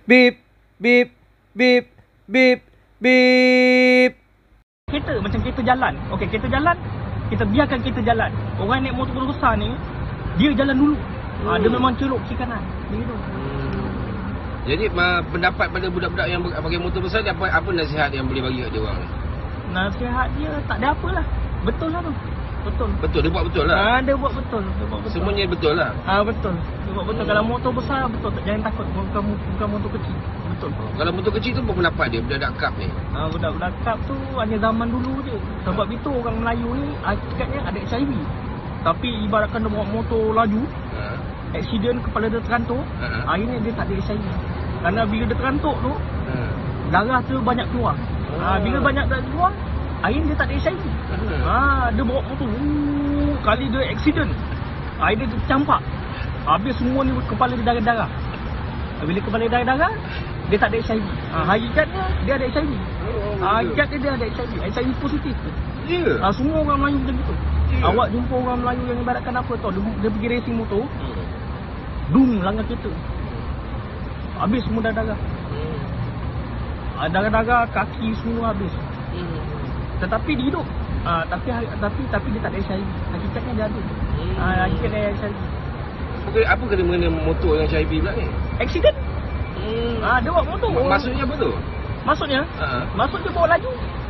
Beep, beep, beep, beep, beep. Kereta macam kereta jalan. Okey, kereta jalan, kita biarkan kereta jalan. Orang naik motor besar ni, dia jalan dulu. Dia memang celok kiri kanan. Begitu. Jadi pendapat pada budak-budak yang pakai motor besar ni, apa nasihat yang boleh bagi kat dia orang ni? Nasihat dia tak ada apalah. Betul lah tu. Betul. Betul, dia buat betul lah. Dia buat betul. Semuanya betul lah. Betul. Dia buat betul. Kalau motor besar betul, jangan takut. Bukan motor kecil. Betul. Kalau motor kecil tu apa pendapat dia budak-budak kap ni? Budak-budak kap tu hanya zaman dulu je. Sebab itu orang Melayu ni hakikatnya ada HIV. Tapi ibaratkan dia bawa motor laju, aksiden kepala dia terantuk, akhirnya dia tak ada HIV. Kerana bila dia terantuk tu, darah tu banyak keluar. Bila banyak darah keluar, akhirnya dia tak ada HIV. Dia bawa motor, kali dia aksiden, akhirnya dia tercampak. Habis semua ni kepala dia darah-darah. Bila kepala dia darah-darah, dia tak ada HIV. Hakikatnya dia ada HIV. Hakikatnya dia ada HIV. HIV positif. Semua orang Melayu macam itu. Awak jumpa orang Melayu yang ibaratkan apa tau, dia pergi racing motor, langgar kereta, habis semua darah-darah. Darah-darah, kaki semua habis. Tetapi dia hidup. Tapi dia tak ada HIV. Hakikatnya dia ada. Hakikatnya dia ada HIV. Apa kena mengenai motor dengan HIV pula ni? Aksiden. Dia bawa motor. Maksudnya apa tu? Maksudnya bawa laju.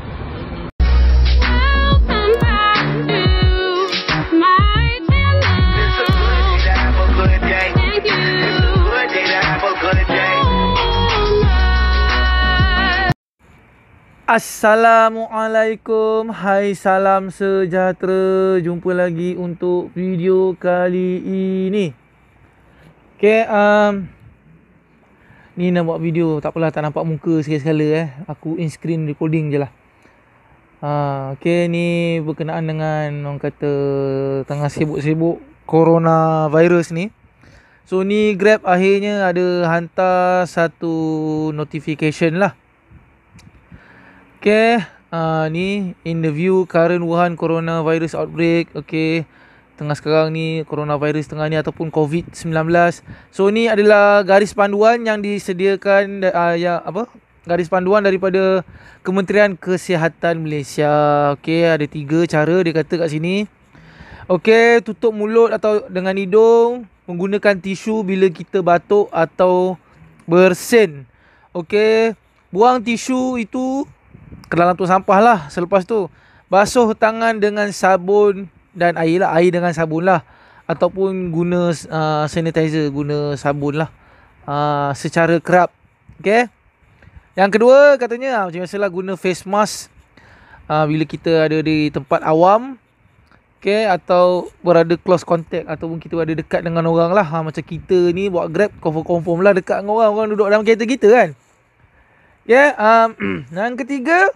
Assalamualaikum. Hai, salam sejahtera. Jumpa lagi untuk video kali ini. Okay, ni nak buat video, tak apalah, tak nampak muka sekali-sekala Aku in screen recording je lah. Okay, ni berkenaan dengan orang kata tengah sibuk-sibuk coronavirus ni. So ni Grab akhirnya ada hantar satu notification lah. Okay, ni in the view current Wuhan coronavirus outbreak. Okay, tengah sekarang ni coronavirus tengah ni ataupun COVID-19. So ni adalah garis panduan yang disediakan garis panduan daripada Kementerian Kesihatan Malaysia. Okay, ada 3 cara dia kata kat sini. Okay, tutup mulut atau dengan hidung, menggunakan tisu bila kita batuk atau bersin. Okay, buang tisu itu ke dalam tong sampah lah. Selepas tu basuh tangan dengan sabun dan air lah. Air dengan sabun lah. Ataupun guna sanitizer, guna sabun lah. Secara kerap. Okay. Yang kedua katanya macam biasalah, guna face mask bila kita ada di tempat awam. Okay. Atau berada close contact, ataupun kita ada dekat dengan orang lah. Macam kita ni buat Grab, confirm lah dekat dengan orang. Orang duduk dalam kereta kita kan. Yeah, yang ketiga,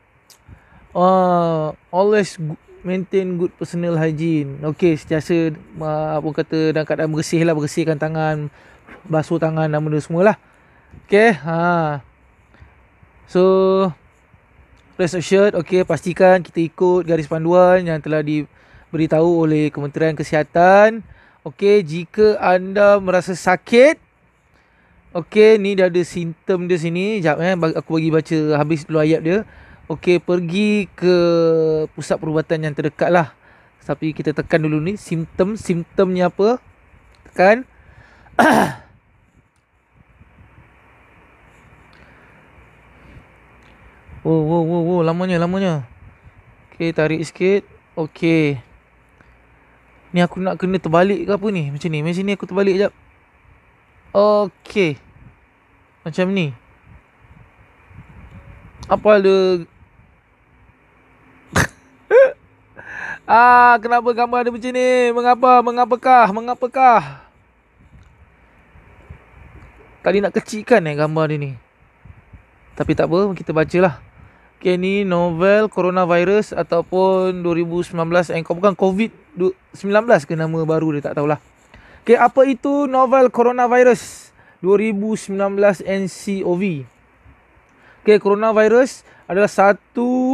always maintain good personal hygiene. Okay, sentiasa dalam keadaan bersih lah, bersihkan tangan, basuh tangan dan benda semua lah. Okay, so rest assured, okay, pastikan kita ikut garis panduan yang telah diberitahu oleh Kementerian Kesihatan. Okay, jika anda merasa sakit, okey, ni dah ada simptom dia sini. Sekejap aku bagi baca habis dulu ayat dia. Okey, pergi ke pusat perubatan yang terdekat lah. Tapi kita tekan dulu ni simptomnya apa. Tekan. Oh, lamanya. Okey, tarik sikit. Okey. Ni aku nak kena terbalik ke apa ni? Macam ni aku terbalik sekejap. Okey. Macam ni. Apa ada kenapa gambar ada macam ni? Mengapakah? Tadi nak kecilkan gambar dia ni. Tapi tak apa, kita bacalah. Okay, ni novel coronavirus ataupun 2019 bukan COVID-19 ke nama baru dia, tak tahulah. Okay, apa itu novel coronavirus 2019 nCoV? Okay, coronavirus adalah satu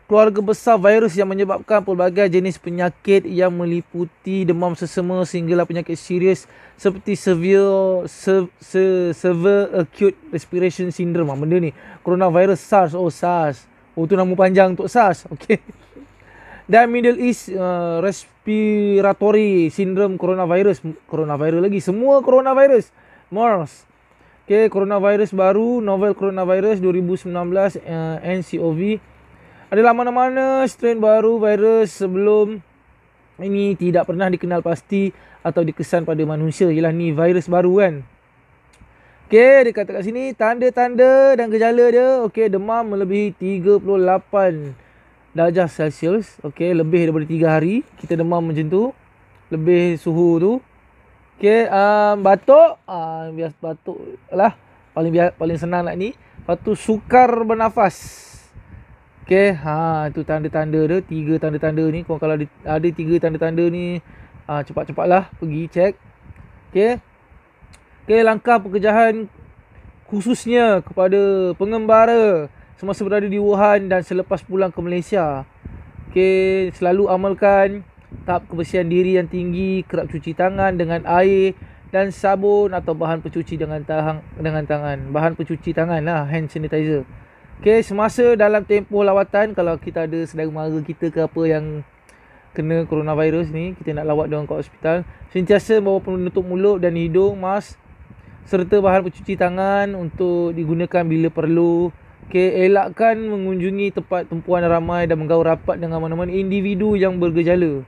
keluarga besar virus yang menyebabkan pelbagai jenis penyakit yang meliputi demam sesama sehinggalah penyakit serius seperti severe acute respiration syndrome. Benda ni coronavirus SARS. SARS. Tu nama panjang untuk SARS. Okey. Dan Middle East respiratory syndrome coronavirus lagi. Semua coronavirus. MERS. Okey, coronavirus baru, novel coronavirus 2019 nCoV adalah mana-mana strain baru virus sebelum ini tidak pernah dikenal pasti atau dikesan pada manusia. Ialah ni virus baru kan. Okey, dia kata kat sini tanda-tanda dan gejala dia. Okey, demam melebihi 38 darjah Celsius. Okey, lebih daripada 3 hari kita demam macam tu. Lebih suhu tu. Okey, batuk. Biasa batuk lah. Paling senang nak ni. Lepas tu sukar bernafas. Okey, itu tanda-tanda dia, 3 tanda-tanda ni. Kalau ada 3 tanda-tanda ni, cepat-cepatlah pergi check. Okey. Okey, langkah pencegahan khususnya kepada pengembara semasa berada di Wuhan dan selepas pulang ke Malaysia. Okey, selalu amalkan tahap kebersihan diri yang tinggi, kerap cuci tangan dengan air dan sabun atau bahan pencuci dengan tangan. Bahan pencuci tangan lah, hand sanitizer. Okey, semasa dalam tempoh lawatan, kalau kita ada saudara mara kita ke apa yang kena coronavirus ni, kita nak lawat diorang ke hospital, sentiasa bawa penutup mulut dan hidung, mask serta bahan pencuci tangan untuk digunakan bila perlu. Okey, elakkan mengunjungi tempat tumpuan ramai dan bergaul rapat dengan mana-mana individu yang bergejala.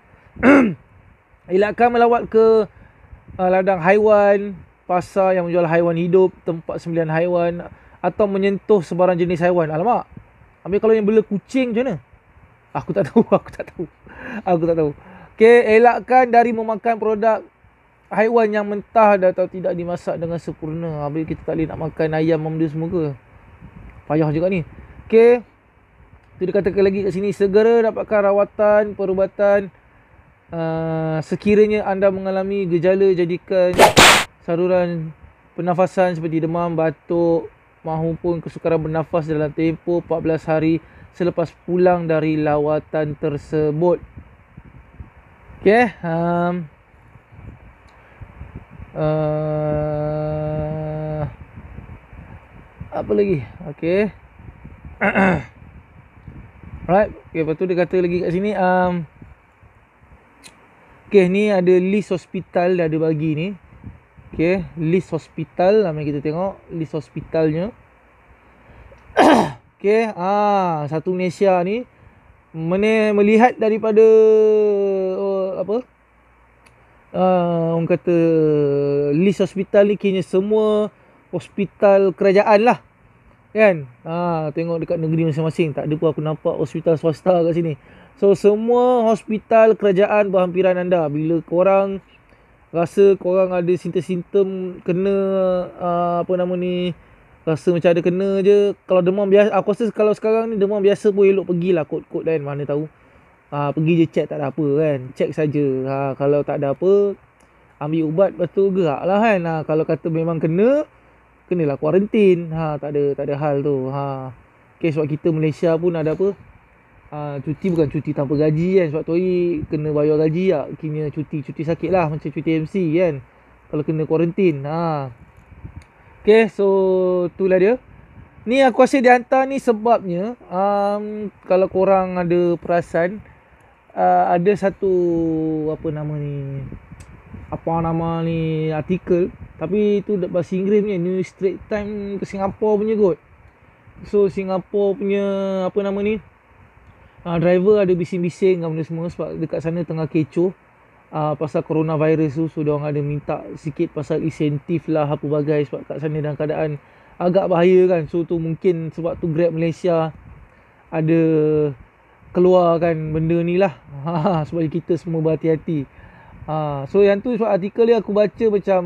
Elakkan melawat ke ladang haiwan, pasar yang menjual haiwan hidup, tempat sembelihan haiwan atau menyentuh sebarang jenis haiwan. Alamak. Habis kalau yang bela kucing macam mana? Aku tak tahu. Okey, elakkan dari memakan produk haiwan yang mentah atau tidak dimasak dengan sempurna. Habis kita tak boleh nak makan ayam benda semua ke? Payah juga ni. Okey. Tu dia katakan lagi kat sini, segera dapatkan rawatan, perubatan. Sekiranya anda mengalami gejala, jadikan saluran pernafasan seperti demam, batuk maupun kesukaran bernafas dalam tempoh 14 hari selepas pulang dari lawatan tersebut. Okey. Apa lagi? Okey. Alright. Okay, lepas tu dia kata lagi kat sini, okey, ni ada list hospital dah ada bagi ni. Okey, list hospital, mari kita tengok list hospitalnya. Okey, satu Malaysia ni melihat daripada orang kata list hospital ni kini semua hospital kerajaan lah. Kan? Tengok dekat negeri masing-masing, tak ada pun aku nampak hospital swasta kat sini. So semua hospital kerajaan berhampiran anda. Bila korang rasa korang ada simptom kena rasa macam ada kena je, kalau demam biasa, aku rasa kalau sekarang ni demam biasa pun elok pergilah kot-kot kan, mana tahu. Pergi je check, tak ada apa kan. Check saja. Kalau tak ada apa, ambil ubat, lepas tu gerak lah kan. Kalau kata memang kenalah kuarantin. Tak ada hal tu. Okay, sebab kita Malaysia pun ada apa, cuti bukan cuti tanpa gaji kan. Sebab tu hari kena bayar gaji tak, kena cuti sakit lah, macam cuti MC kan, kalau kena kuarantin. Okay, so itulah dia. Ni aku rasa dia hantar ni sebabnya, kalau korang ada perasan, ada satu artikel, tapi tu bahasa Inggeris punya, New Straits Times ke Singapore punya kot. So Singapore punya driver ada bising-bising dengan benda semua sebab dekat sana tengah kecoh pasal coronavirus tu. So diorang ada minta sikit pasal insentif lah apa bagai, sebab kat sana dalam keadaan agak bahaya kan. So tu mungkin sebab tu Grab Malaysia ada keluarkan benda ni lah. Sebab kita semua berhati-hati. So yang tu sebab artikel dia aku baca macam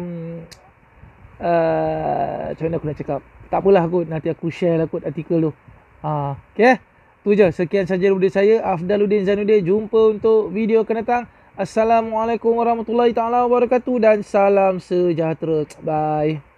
macam mana aku nak cakap, tak apalah kot, nanti aku share lah kot artikel tu. Okay, tu je. Sekian saja daripada saya, Afdaluddin Zainuddin. Jumpa untuk video akan datang. Assalamualaikum warahmatullahi taala wabarakatuh dan salam sejahtera. Bye.